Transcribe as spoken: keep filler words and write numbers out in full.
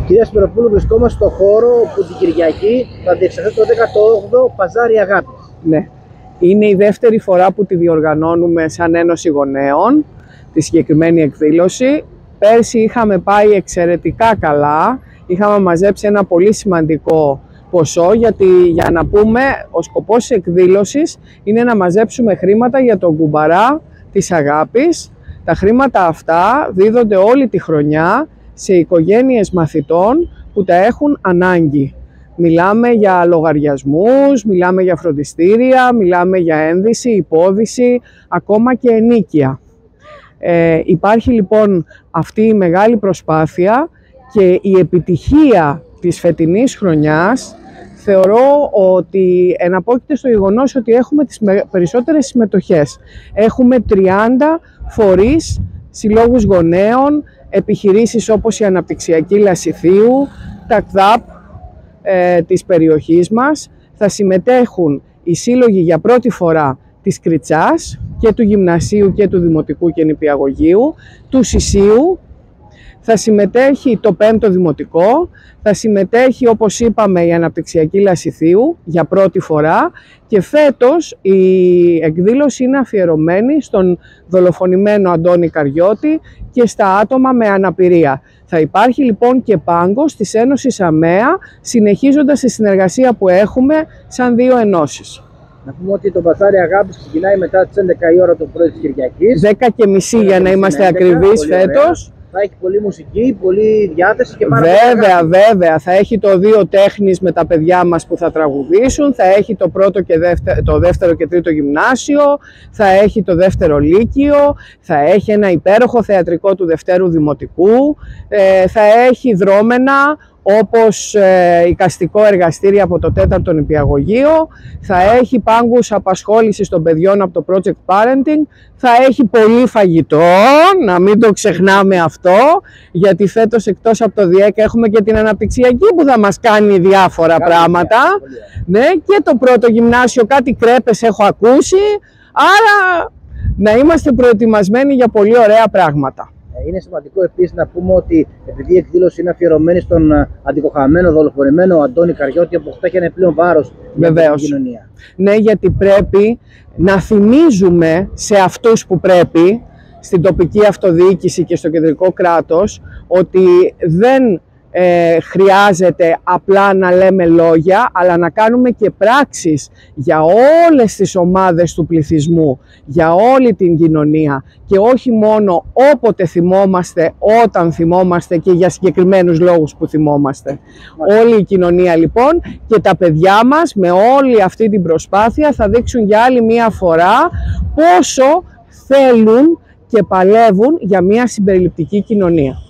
Κυρία Σπυροπούλου, βρισκόμαστε στο χώρο που την Κυριακή θα διεξαχθεί το δέκατο όγδοο Παζάρι Αγάπης. Ναι. Είναι η δεύτερη φορά που τη διοργανώνουμε σαν Ένωση Γονέων, τη συγκεκριμένη εκδήλωση. Πέρσι είχαμε πάει εξαιρετικά καλά, είχαμε μαζέψει ένα πολύ σημαντικό ποσό, γιατί για να πούμε, ο σκοπός της εκδήλωσης είναι να μαζέψουμε χρήματα για τον κουμπαρά της αγάπης. Τα χρήματα αυτά δίδονται όλη τη χρονιά σε οικογένειες μαθητών που τα έχουν ανάγκη. Μιλάμε για λογαριασμούς, μιλάμε για φροντιστήρια, μιλάμε για ένδυση, υπόδυση, ακόμα και ενοίκια. Ε, υπάρχει λοιπόν αυτή η μεγάλη προσπάθεια και η επιτυχία της φετινής χρονιάς θεωρώ ότι εναπόκειται στο γεγονός ότι έχουμε τις περισσότερες συμμετοχές. Έχουμε τριάντα φορείς, συλλόγους γονέων, επιχειρήσεις όπως η Αναπτυξιακή Λασιθίου, τα ΚΔΑΠ ε, της περιοχής μας. Θα συμμετέχουν οι σύλλογοι για πρώτη φορά της Κριτσάς και του Γυμνασίου και του Δημοτικού και Νηπιαγωγείου, του Σισίου. Θα συμμετέχει το πέμπτο Δημοτικό, θα συμμετέχει όπως είπαμε η Αναπτυξιακή Λασιθίου για πρώτη φορά και φέτος η εκδήλωση είναι αφιερωμένη στον δολοφονημένο Αντώνη Καριώτη και στα άτομα με αναπηρία. Θα υπάρχει λοιπόν και πάγκος της Ένωσης ΑΜΕΑ, συνεχίζοντας τη συνεργασία που έχουμε σαν δύο ενώσεις. Να πούμε ότι το Παζάρι Αγάπης ξεκινάει μετά τις έντεκα η ώρα το πρωί της Κυριακής. δέκα και μισή για να είμαστε ακριβείς φέτος. Θα έχει πολλή μουσική, πολλή διάθεση και πάρα Βέβαια, πολύ βέβαια. Θα έχει το δύο τέχνης με τα παιδιά μας που θα τραγουδήσουν, θα έχει το πρώτο και δεύτερο, το δεύτερο και τρίτο γυμνάσιο, θα έχει το δεύτερο λύκειο, θα έχει ένα υπέροχο θεατρικό του δευτέρου δημοτικού, ε, θα έχει δρόμενα όπως ε, εικαστικό εργαστήρι από το τέταρτο νηπιαγωγείο, θα έχει πάγκους απασχόλησης των παιδιών από το Project Parenting, θα έχει πολύ φαγητό, να μην το ξεχνάμε αυτό, γιατί φέτος εκτός από το ΔΙΕΚ έχουμε και την Αναπτυξιακή που θα μας κάνει διάφορα Κάνε πράγματα. Ναι, και το πρώτο γυμνάσιο κάτι κρέπες έχω ακούσει, άρα να είμαστε προετοιμασμένοι για πολύ ωραία πράγματα. Είναι σημαντικό επίσης να πούμε ότι επειδή η εκδήλωση είναι αφιερωμένη στον αντικοχαμένο, δολοφονημένο Αντώνη Καριώτη, που θα έχει ένα πλέον βάρος για την κοινωνία. Ναι, γιατί πρέπει να θυμίζουμε σε αυτούς που πρέπει, στην τοπική αυτοδιοίκηση και στο κεντρικό κράτος, ότι δεν ε, χρειάζεται απλά να λέμε λόγια, αλλά να κάνουμε και πράξεις για όλες τις ομάδες του πληθυσμού, για όλη την κοινωνία και όχι μόνο όποτε θυμόμαστε, όταν θυμόμαστε και για συγκεκριμένους λόγους που θυμόμαστε. Μάλιστα. Όλη η κοινωνία λοιπόν και τα παιδιά μας με όλη αυτή την προσπάθεια θα δείξουν για άλλη μία φορά πόσο θέλουν και παλεύουν για μια συμπεριληπτική κοινωνία.